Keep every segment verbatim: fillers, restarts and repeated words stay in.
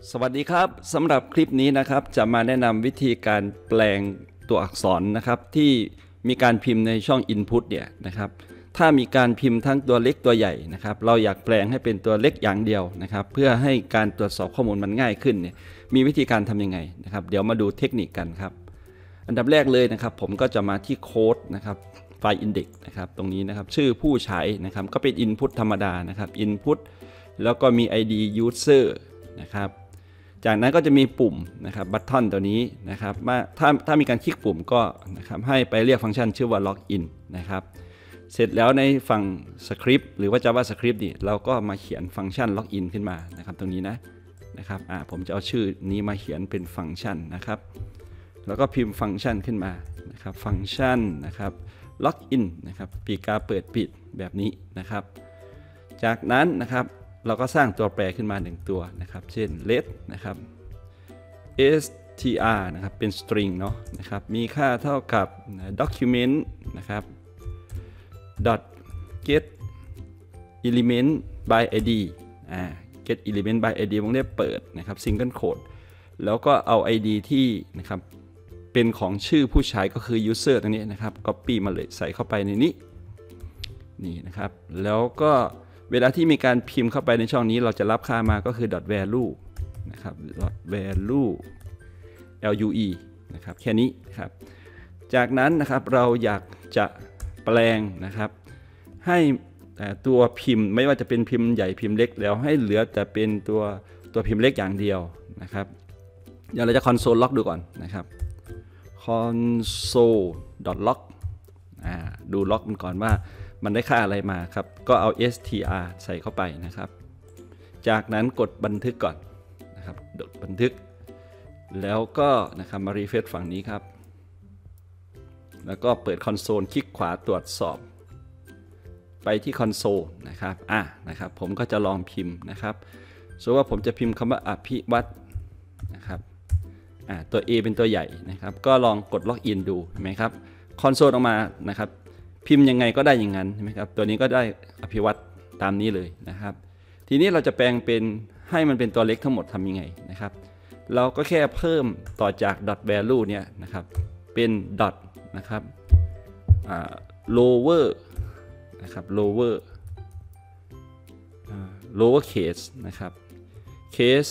สวัสดีครับสำหรับคลิปนี้นะครับจะมาแนะนำวิธีการแปลงตัวอักษรนะครับที่มีการพิมพ์ในช่อง Input เนี่ยนะครับถ้ามีการพิมพ์ทั้งตัวเล็กตัวใหญ่นะครับเราอยากแปลงให้เป็นตัวเล็กอย่างเดียวนะครับเพื่อให้การตรวจสอบข้อมูลมันง่ายขึ้นเนี่ยมีวิธีการทำยังไงนะครับเดี๋ยวมาดูเทคนิคกันครับอันดับแรกเลยนะครับผมก็จะมาที่โค้ดนะครับไฟล์ index นะครับตรงนี้นะครับชื่อผู้ใช้นะครับก็เป็น Input ธรรมดานะครับ Input แล้วก็มี ไอ ดี User นะครับจากนั้นก็จะมีปุ่มนะครับบัตทอนตัวนี้นะครับถ้าถ้ามีการคลิกปุ่มก็นะครับให้ไปเรียกฟังก์ชันชื่อว่า login นะครับเสร็จแล้วในฝั่งสคริปต์หรือว่า JavaScript นี่เราก็มาเขียนฟังก์ชัน login ขึ้นมานะครับตรงนี้นะนะครับอ่าผมจะเอาชื่อนี้มาเขียนเป็นฟังก์ชันนะครับแล้วก็พิมพ์ฟังก์ชันขึ้นมานะครับฟังก์ชันนะครับ login นะครับปีกาเปิดปิดแบบนี้นะครับจากนั้นนะครับเราก็สร้างตัวแปรขึ้นมาหนึ่งตัวนะครับเช่น let นะครับ str นะครับเป็น string เนาะนะครับมีค่าเท่ากับ document นะครับ dot get element by id อ่า get element by id วงเล็บเปิดนะครับ single quote แล้วก็เอา ไอ ดี ที่นะครับเป็นของชื่อผู้ใช้ก็คือ user ตรงนี้นะครับ copy มาเลยใส่เข้าไปในนี้นี่นะครับแล้วก็เวลาที่มีการพิมพ์เข้าไปในช่องนี้เราจะรับค่ามาก็คือ dot value นะครับ dot value lue นะครับแค่นี้ครับจากนั้นนะครับเราอยากจะแปลงนะครับให้ตัวพิมพ์ไม่ว่าจะเป็นพิมพ์ใหญ่พิมพ์เล็กแล้วให้เหลือแต่เป็นตัวตัวพิมพ์เล็กอย่างเดียวนะครับเดี๋ยวเราจะ console log ดูก่อนนะครับ console log อ่าดูล็อกมันก่อนว่ามันได้ค่าอะไรมาครับก็เอา str ใส่เข้าไปนะครับจากนั้นกดบันทึกก่อนนะครับกดบันทึกแล้วก็นะครับมารีเฟรชฝั่งนี้ครับแล้วก็เปิดคอนโซลคลิกขวาตรวจสอบไปที่คอนโซลนะครับอ่ะนะครับผมก็จะลองพิมพ์นะครับสมมติว่าผมจะพิมพ์คำว่าอภิวัตรนะครับอ่ะตัว A เป็นตัวใหญ่นะครับก็ลองกดล็อกอินดูเห็นไหมครับคอนโซลออกมานะครับพิมพ์ยังไงก็ได้อย่างนั้นใช่ไหมครับตัวนี้ก็ได้อภิวัตรตามนี้เลยนะครับทีนี้เราจะแปลงเป็นให้มันเป็นตัวเล็กทั้งหมดทำยังไงนะครับเราก็แค่เพิ่มต่อจาก dot value เนี่ยนะครับเป็น dot นะครับ lower นะครับ lower lower case นะครับ case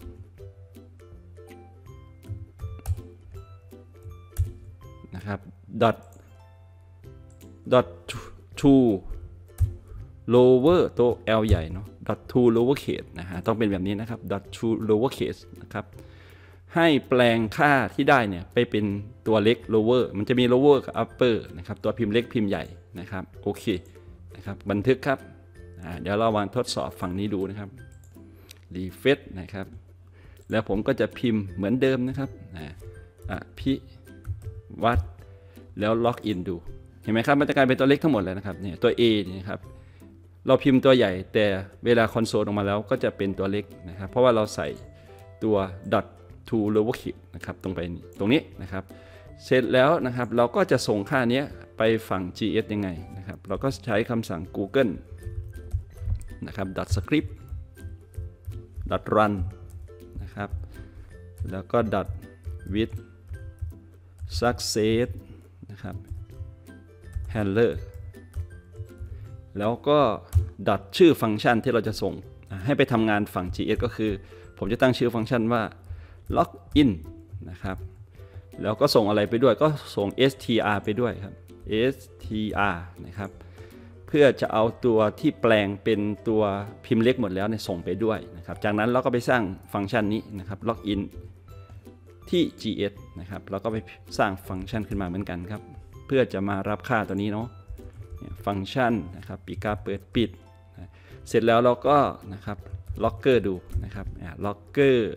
นะครับ dot dot to lower ตัว L ใหญ่เนาะ dot to lower case นะฮะต้องเป็นแบบนี้นะครับ dot to lower case นะครับให้แปลงค่าที่ได้เนี่ยไปเป็นตัวเล็ก lower มันจะมี lower กับ upper นะครับตัวพิมพ์เล็กพิมพ์ใหญ่นะครับโอเคนะครับบันทึกครับเดี๋ยวเราวางทดสอบฝั่งนี้ดูนะครับ refresh นะครับแล้วผมก็จะพิมพ์เหมือนเดิมนะครับอภิวัตรแล้วล็อกอินดูเห็นไหมครับมันจะกลายเป็นตัวเล็กทั้งหมดเลยนะครับเนี่ยตัว A นี่ครับเราพิมพ์ตัวใหญ่แต่เวลาคอนโซลออกมาแล้วก็จะเป็นตัวเล็กนะครับเพราะว่าเราใส่ตัว dot to lower case นะครับตรงไปตรงนี้นะครับเสร็จแล้วนะครับเราก็จะส่งค่านี้ไปฝั่ง จี เอส ยังไงนะครับเราก็ใช้คำสั่ง google นะครับ dot script dot run นะครับแล้วก็ dot with success นะครับhandler แล้วก็ดัดชื่อฟังก์ชันที่เราจะส่งให้ไปทำงานฝั่ง จี เอส ก็คือผมจะตั้งชื่อฟังก์ชันว่า login นะครับแล้วก็ส่งอะไรไปด้วยก็ส่ง str ไปด้วยครับ str นะครับเพื่อจะเอาตัวที่แปลงเป็นตัวพิมพ์เล็กหมดแล้วเนี่ยส่งไปด้วยนะครับจากนั้นเราก็ไปสร้างฟังก์ชันนี้นะครับ login ที่ จี เอส นะครับเราก็ไปสร้างฟังก์ชันขึ้นมาเหมือนกันครับเพื่อจะมารับค่าตัวนี้เนาะฟังก์ชันนะครับปีกาเปิดปิดเสร็จแล้วเราก็นะครับล็อกเกอร์ดูนะครับล็อกเกอร์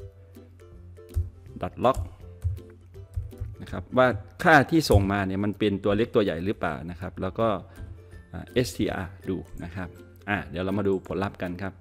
ดัดล็อกนะครับว่าค่าที่ส่งมาเนี่ยมันเป็นตัวเล็กตัวใหญ่หรือเปล่านะครับแล้วก็ str ดูนะครับอ่ะเดี๋ยวเรามาดูผลลัพธ์กันครับ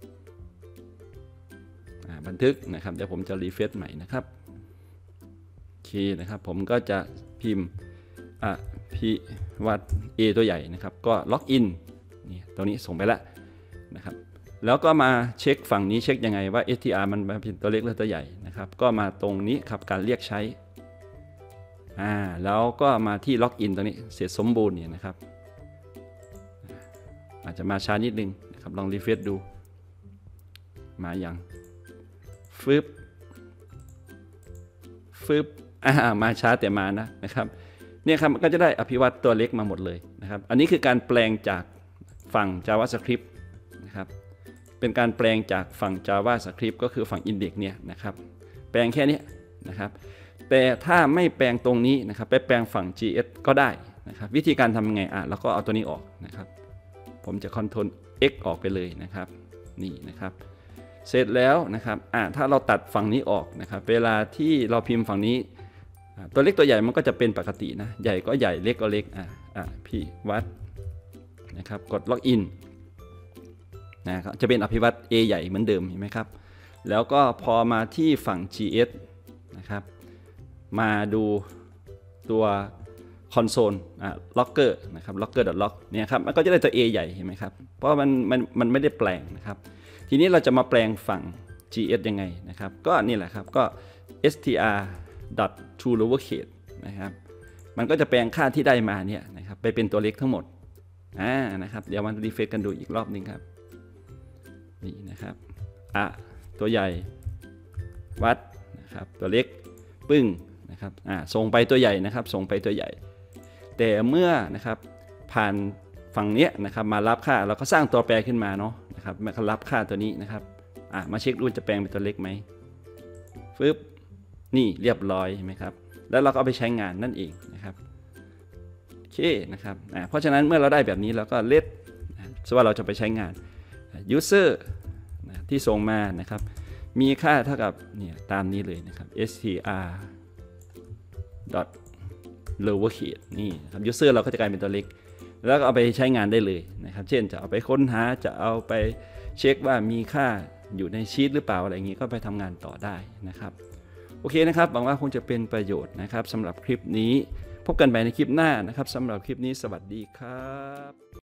บันทึกนะครับเดี๋ยวผมจะรีเฟรชใหม่นะครับโอเคนะครับผมก็จะพิมพ์อภิวัตร A ตัวใหญ่นะครับก็ล็อกอินนี่ตรงนี้ส่งไปแล้วนะครับแล้วก็มาเช็คฝั่งนี้เช็คยังไงว่า เอส ที อาร์ มันเป็นตัวเล็กหรือตัวใหญ่นะครับก็มาตรงนี้ครับการเรียกใช้อ่าแล้วก็มาที่ล็อกอินตรงนี้เสร็จสมบูรณ์เนี่ยนะครับอาจจะมาช้านิดนึงนะครับลองรีเฟรชดูมาอย่างฟึบฟึบอ่ามาช้าแต่มานะนะครับเนี่ยครับก็จะได้อภิวัตตัวเล็กมาหมดเลยนะครับอันนี้คือการแปลงจากฝั่ง JavaScript นะครับเป็นการแปลงจากฝั่ง JavaScript ก็คือฝั่ง Index เนี่ยนะครับแปลงแค่นี้นะครับแต่ถ้าไม่แปลงตรงนี้นะครับไปแปลงฝั่ง จี เอส ก็ได้นะครับวิธีการทำยังไงอ่ะเราก็เอาตัวนี้ออกนะครับผมจะ Ctrl X ออกไปเลยนะครับนี่นะครับเสร็จแล้วนะครับอ่ะถ้าเราตัดฝั่งนี้ออกนะครับเวลาที่เราพิมพ์ฝั่งนี้ตัวเล็กตัวใหญ่มันก็จะเป็นปกตินะใหญ่ก็ใหญ่เล็กก็เล็กอ่ะอ่ะพี่วัดนะครับกดล็อกอินนะครับจะเป็นอภิวัต A ใหญ่เหมือนเดิมเห็นไหมครับแล้วก็พอมาที่ฝั่ง จี เอส นะครับมาดูตัวคอนโซลอ่ะล็อกเกอร์นะครับล็อกเกอร์ดอทล็อกเนี่ยครับมันก็จะได้ตัว A ใหญ่เห็นไหมครับเพราะมันมันมันไม่ได้แปลงนะครับทีนี้เราจะมาแปลงฝั่ง จี เอส ยังไงนะครับก็นี่แหละครับก็ str.toLowerCase นะครับมันก็จะแปลงค่าที่ได้มาเนี่ยนะครับไปเป็นตัวเล็กทั้งหมดอ่านะครับเดี๋ยวมารีเฟรชกันดูอีกรอบนึงครับนี่นะครับอ่ะตัวใหญ่วัดนะครับตัวเล็กปึ้งนะครับอ่าส่งไปตัวใหญ่นะครับส่งไปตัวใหญ่แต่เมื่อนะครับผ่านฝั่งเนี้ยนะครับมารับค่าเราก็สร้างตัวแปรขึ้นมาเนาะนะครับมารับค่าตัวนี้นะครับอ่ามาเช็คดูจะแปลงเป็นตัวเล็กไหมฟึบนี่เรียบร้อยเห็นไหมครับแล้วเราก็เอาไปใช้งานนั่นเองนะครับโอเคนะครับอ่าเพราะฉะนั้นเมื่อเราได้แบบนี้เราก็เลทสมมติว่าเราจะไปใช้งาน user นะที่ส่งมานะครับมีค่าเท่ากับเนี่ยตามนี้เลยนะครับ str.lowerCase นี่ครับ user เราก็จะกลายเป็นตัวเล็กแล้วก็เอาไปใช้งานได้เลยนะครับเช่นจะเอาไปค้นหาจะเอาไปเช็คว่ามีค่าอยู่ในชีตหรือเปล่าอะไรอย่างนี้ก็ไปทำงานต่อได้นะครับโอเคนะครับหวังว่าคงจะเป็นประโยชน์นะครับสำหรับคลิปนี้พบกันใหม่ในคลิปหน้านะครับสำหรับคลิปนี้สวัสดีครับ